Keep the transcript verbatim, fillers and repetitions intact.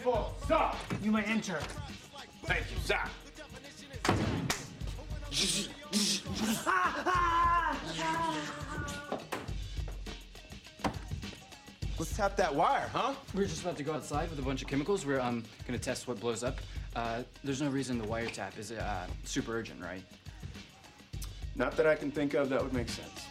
for, sir? You may enter. Thank you, sir. Let's tap that wire, huh? We're just about to go outside with a bunch of chemicals. We're um gonna test what blows up. Uh, there's no reason the wiretap is uh, super urgent, right? Not that I can think of that would make sense.